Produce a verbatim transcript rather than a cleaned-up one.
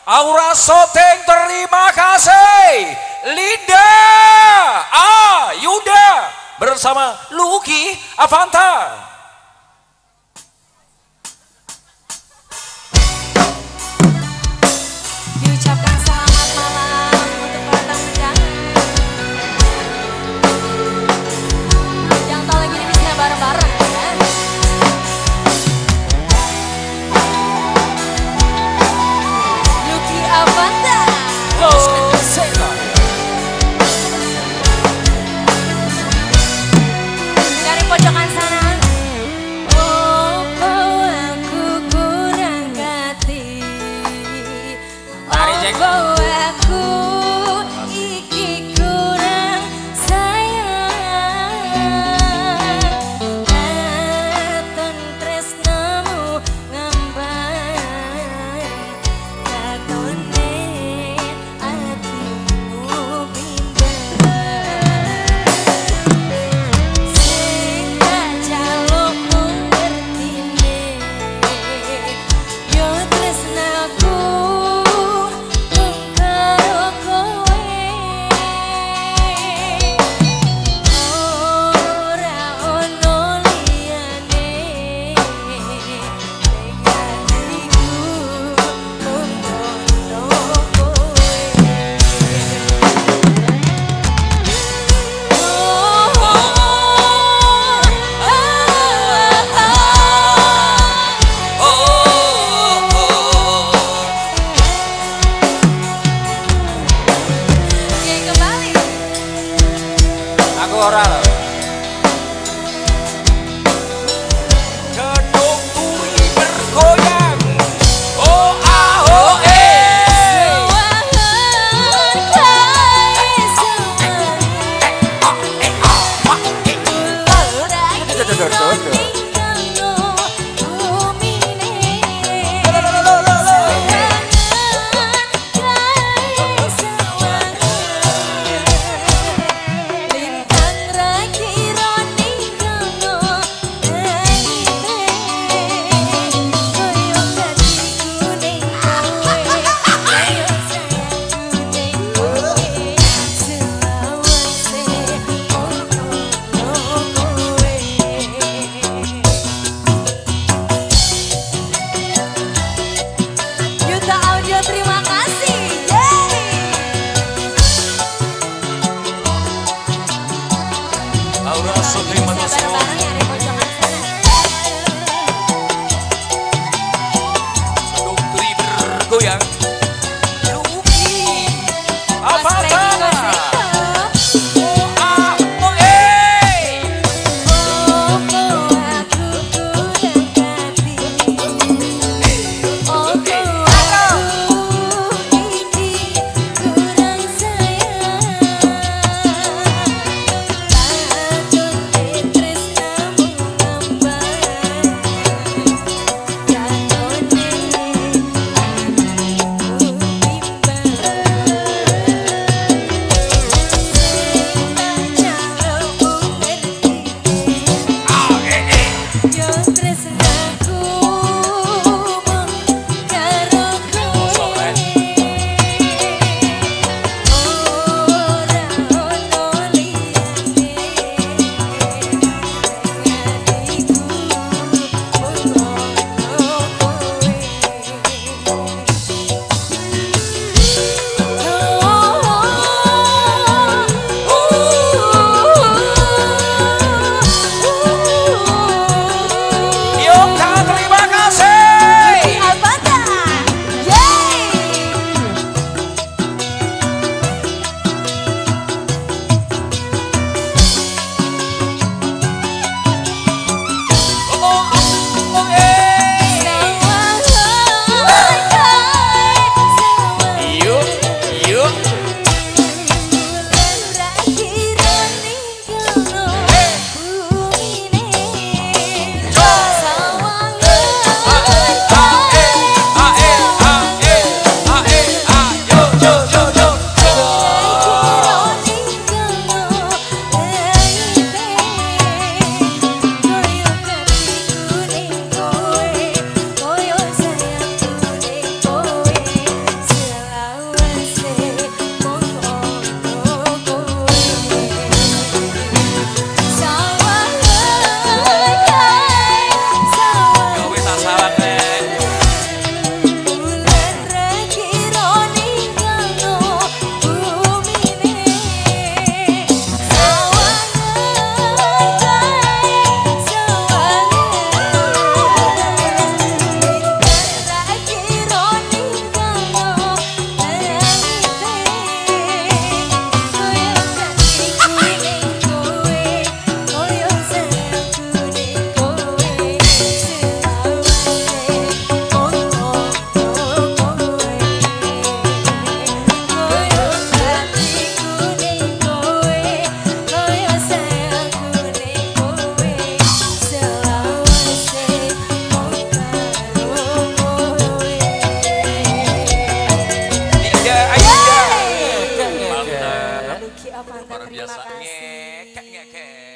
Aura Shooting terima kasih. Linda Ayuda bersama Lucky Avanta. Diucapkan selamat malam untuk para tamu undangan. Yang tahu lagi ini bisa bareng-bareng ya. Lucky Avanta. Dari pojokan sana. Oh, oh, aku kurang hati. Oh, aku iki kurang sayang. Katon tresnamu ngambang. Katone atimu bimbang. Sing kajaluk ngertine. Yo tresnaku karo kowe. Ora ono liyane. Tekadiku mung ono kowe. Oke, kembali. Aku ora lho. Gedung turi bergoyang. Oh ah oh eh. Lintang Avanta, Luar terima biasa. kasih. Ngekek ngekek.